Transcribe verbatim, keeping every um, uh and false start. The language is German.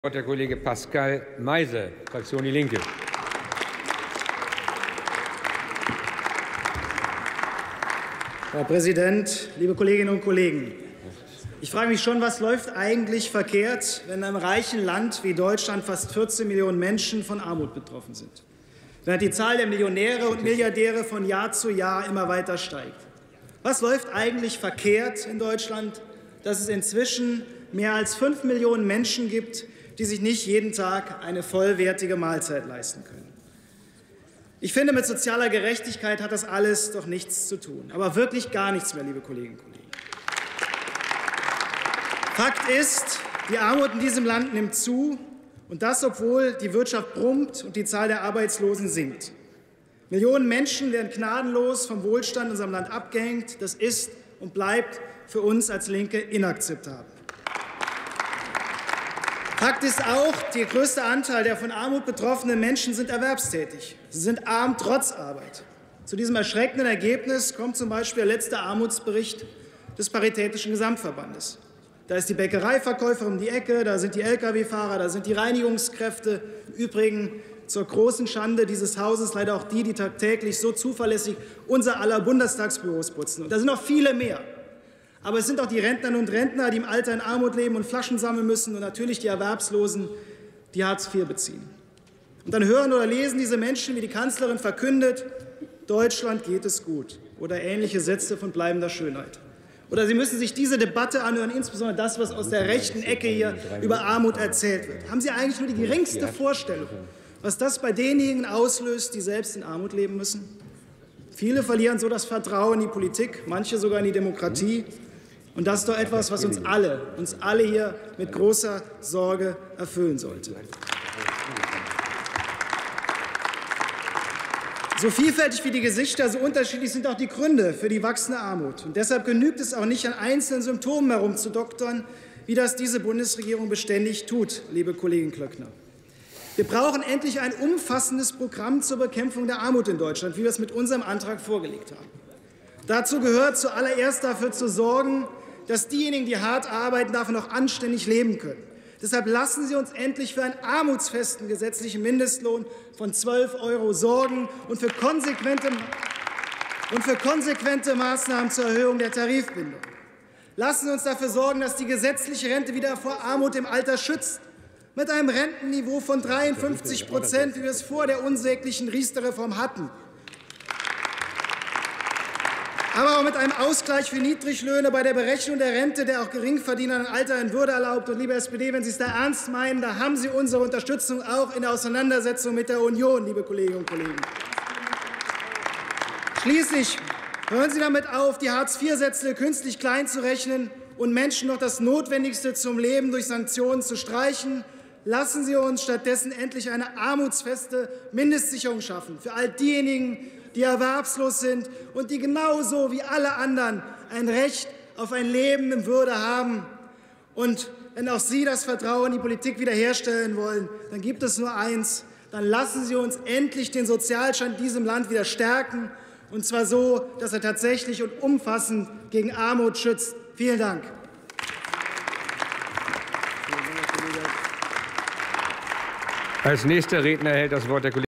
Der Kollege Pascal Meise, Fraktion Die Linke. Herr Präsident, liebe Kolleginnen und Kollegen! Ich frage mich schon, was läuft eigentlich verkehrt, wenn in einem reichen Land wie Deutschland fast vierzehn Millionen Menschen von Armut betroffen sind, während die Zahl der Millionäre und Milliardäre von Jahr zu Jahr immer weiter steigt. Was läuft eigentlich verkehrt in Deutschland, dass es inzwischen mehr als fünf Millionen Menschen gibt, die sich nicht jeden Tag eine vollwertige Mahlzeit leisten können? Ich finde, mit sozialer Gerechtigkeit hat das alles doch nichts zu tun. Aber wirklich gar nichts mehr, liebe Kolleginnen und Kollegen. Fakt ist, die Armut in diesem Land nimmt zu, und das, obwohl die Wirtschaft brummt und die Zahl der Arbeitslosen sinkt. Millionen Menschen werden gnadenlos vom Wohlstand in unserem Land abgehängt. Das ist und bleibt für uns als Linke inakzeptabel. Fakt ist auch, der größte Anteil der von Armut betroffenen Menschen sind erwerbstätig. Sie sind arm trotz Arbeit. Zu diesem erschreckenden Ergebnis kommt zum Beispiel der letzte Armutsbericht des Paritätischen Gesamtverbandes. Da ist die Bäckereiverkäuferin um die Ecke, da sind die Lkw-Fahrer, da sind die Reinigungskräfte. Im Übrigen zur großen Schande dieses Hauses leider auch die, die tagtäglich so zuverlässig unser aller Bundestagsbüros putzen. Und da sind noch viele mehr. Aber es sind auch die Rentnerinnen und Rentner, die im Alter in Armut leben und Flaschen sammeln müssen, und natürlich die Erwerbslosen, die Hartz vier beziehen. Und dann hören oder lesen diese Menschen, wie die Kanzlerin verkündet, Deutschland geht es gut, oder ähnliche Sätze von bleibender Schönheit. Oder sie müssen sich diese Debatte anhören, insbesondere das, was aus der rechten Ecke hier über Armut erzählt wird. Haben Sie eigentlich nur die geringste Vorstellung, was das bei denjenigen auslöst, die selbst in Armut leben müssen? Viele verlieren so das Vertrauen in die Politik, manche sogar in die Demokratie. Und das ist doch etwas, was uns alle, uns alle hier mit großer Sorge erfüllen sollte. So vielfältig wie die Gesichter, so unterschiedlich sind auch die Gründe für die wachsende Armut. Und deshalb genügt es auch nicht, an einzelnen Symptomen herumzudoktern, wie das diese Bundesregierung beständig tut, liebe Kollegin Klöckner. Wir brauchen endlich ein umfassendes Programm zur Bekämpfung der Armut in Deutschland, wie wir es mit unserem Antrag vorgelegt haben. Dazu gehört zuallererst dafür zu sorgen, dass diejenigen, die hart arbeiten, davon auch anständig leben können. Deshalb lassen Sie uns endlich für einen armutsfesten gesetzlichen Mindestlohn von zwölf Euro sorgen und für konsequente, und für konsequente Maßnahmen zur Erhöhung der Tarifbindung. Lassen Sie uns dafür sorgen, dass die gesetzliche Rente wieder vor Armut im Alter schützt, mit einem Rentenniveau von dreiundfünfzig Prozent, wie wir es vor der unsäglichen Riester-Reform hatten. Aber auch mit einem Ausgleich für Niedriglöhne bei der Berechnung der Rente, der auch Geringverdienern ein Alter in Würde erlaubt. Und liebe S P D, wenn Sie es da ernst meinen, da haben Sie unsere Unterstützung auch in der Auseinandersetzung mit der Union, liebe Kolleginnen und Kollegen. Schließlich hören Sie damit auf, die Hartz vier Sätze künstlich klein zu rechnen und Menschen noch das Notwendigste zum Leben durch Sanktionen zu streichen. Lassen Sie uns stattdessen endlich eine armutsfeste Mindestsicherung schaffen für all diejenigen, die erwerbslos sind und die genauso wie alle anderen ein Recht auf ein Leben in Würde haben. Und wenn auch Sie das Vertrauen in die Politik wiederherstellen wollen, dann gibt es nur eins: Dann lassen Sie uns endlich den Sozialstaat in diesem Land wieder stärken, und zwar so, dass er tatsächlich und umfassend gegen Armut schützt. Vielen Dank. Als nächster Redner erhält das Wort der Kollege